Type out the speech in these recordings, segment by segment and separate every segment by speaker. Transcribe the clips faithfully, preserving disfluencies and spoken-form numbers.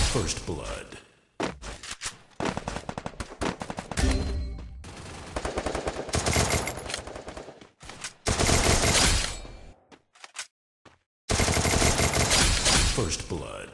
Speaker 1: First blood. First blood.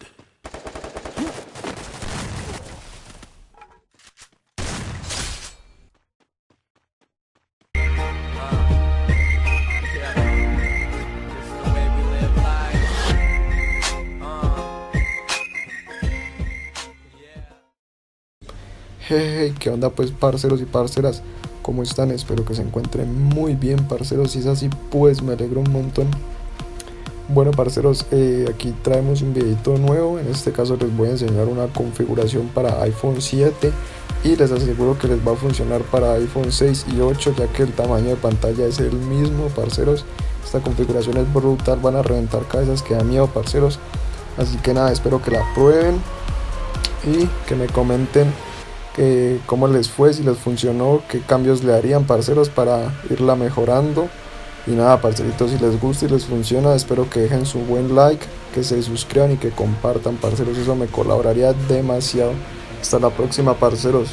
Speaker 2: Hey, ¿qué onda pues parceros y parceras? ¿Cómo están? Espero que se encuentren muy bien, parceros. Si es así, pues me alegro un montón. Bueno, parceros, eh, aquí traemos un videito nuevo. En este caso les voy a enseñar una configuración para iPhone siete y les aseguro que les va a funcionar para iPhone seis y ocho, ya que el tamaño de pantalla es el mismo, parceros. Esta configuración es brutal, van a reventar cabezas que da miedo, parceros. Así que nada, espero que la prueben y que me comenten que cómo les fue, si les funcionó, qué cambios le harían, parceros, para irla mejorando. Y nada, parceritos, si les gusta y les funciona, espero que dejen su buen like, que se suscriban y que compartan, parceros, eso me colaboraría demasiado. Hasta la próxima, parceros.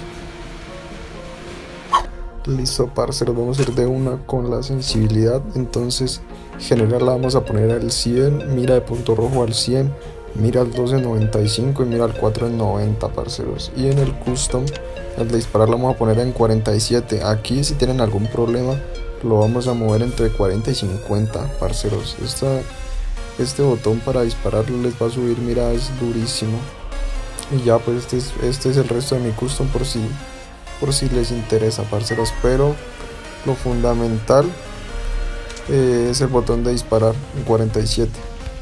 Speaker 2: Listo, parceros, vamos a ir de una con la sensibilidad. Entonces, general la vamos a poner al cien, mira de punto rojo al cien, mira al doce en noventa y cinco y mira al cuatro en noventa, parceros. Y en el custom, el de disparar lo vamos a poner en cuarenta y siete. Aquí, si tienen algún problema, lo vamos a mover entre cuarenta y cincuenta, parceros. Esta, este botón para disparar les va a subir, mira, es durísimo. Y ya, pues este es, este es el resto de mi custom por si, por si les interesa, parceros. Pero lo fundamental eh, es el botón de disparar en cuarenta y siete.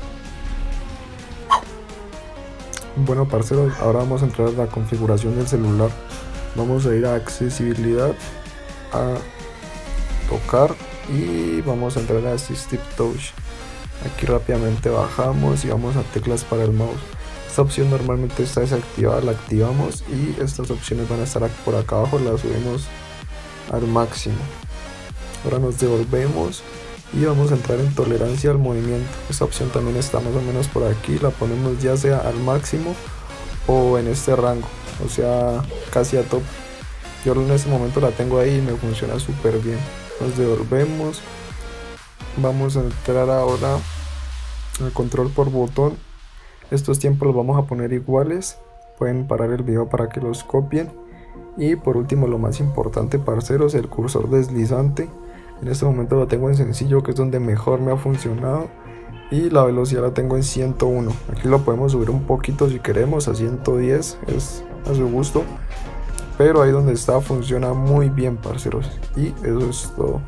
Speaker 2: Bueno, parceros, ahora vamos a entrar a la configuración del celular. Vamos a ir a accesibilidad, a tocar y vamos a entrar a Assistive Touch. Aquí rápidamente bajamos y vamos a teclas para el mouse. Esta opción normalmente está desactivada, la activamos y estas opciones van a estar por acá abajo, las subimos al máximo. Ahora nos devolvemos y vamos a entrar en tolerancia al movimiento. Esta opción también está más o menos por aquí, la ponemos ya sea al máximo o en este rango, o sea casi a top. Yo en este momento la tengo ahí y me funciona súper bien. Nos devolvemos, vamos a entrar ahora al control por botón. Estos tiempos los vamos a poner iguales, pueden parar el video para que los copien. Y por último, lo más importante, parceros, el cursor deslizante. En este momento lo tengo en sencillo, que es donde mejor me ha funcionado, y la velocidad la tengo en ciento uno. Aquí lo podemos subir un poquito si queremos, a ciento diez, es a su gusto, pero ahí donde está funciona muy bien, parceros. Y eso es todo.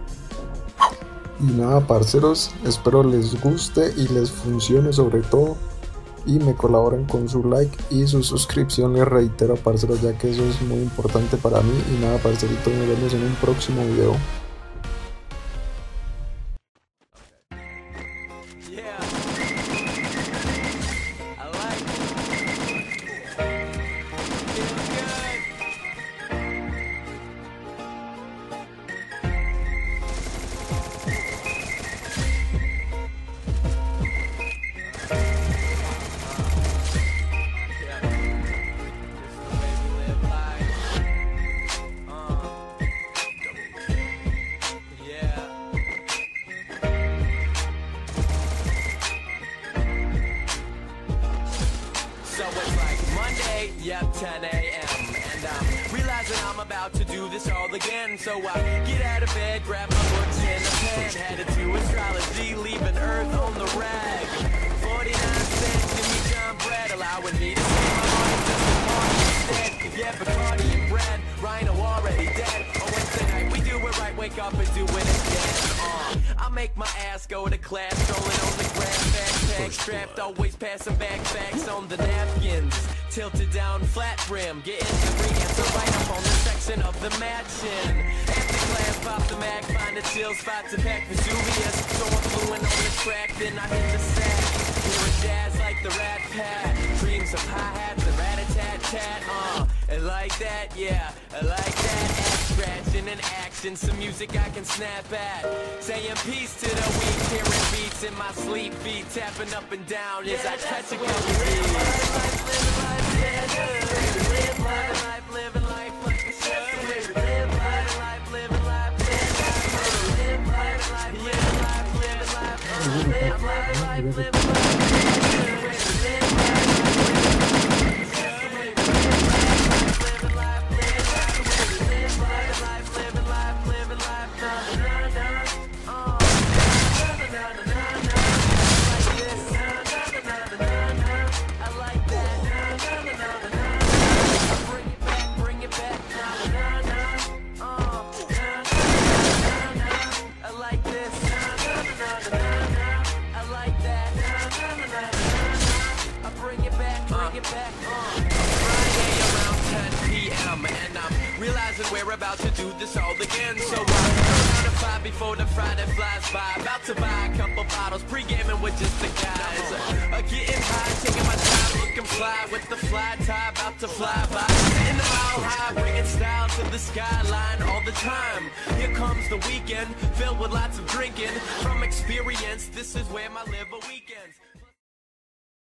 Speaker 2: Y nada, parceros, espero les guste y les funcione sobre todo, y me colaboren con su like y su suscripción, les reitero, parceros, ya que eso es muy importante para mí. Y nada, parceritos, nos vemos en un próximo video.
Speaker 3: Yep, ten A M and I'm realizing I'm about to do this all again. So I get out of bed, grab my books and a pen, headed to astrology, leaving Earth on the rag. forty-nine cents, give me John bread, allowing me to see my money just a party instead. Yeah, Bacardi and bread, Rhino already dead. On Wednesday night we do it right, wake up and do it again. Uh, I make my ass go to class, strolling on the grass, backpack strapped, always passing back facts on the napkins. Tilted down, flat brim, getting every answer right up on the section of the matching. After class, pop the mag, find a chill spot to pack Vesuvius. So I'm fluent on the track, then I hit the sack. Hearing jazz like the Rat Pat, dreams of hi-hats and rat-a-tat-tat. Uh, and like that, yeah, I like that. Ass scratching in action, some music I can snap at. Saying peace to the weak, hearing beats in my sleep, feet tapping up and down as I catch a couple beats. We're about to do this all again, so I'm around to five before the Friday flies by. About to buy a couple bottles, pre-gaming with just the guys. Uh, getting high, taking my time, looking fly with the fly tie, about to fly by. In the mile high, bringing style to the skyline all the time. Here comes the weekend, filled with lots of drinking. From experience, this is where my liver weekends.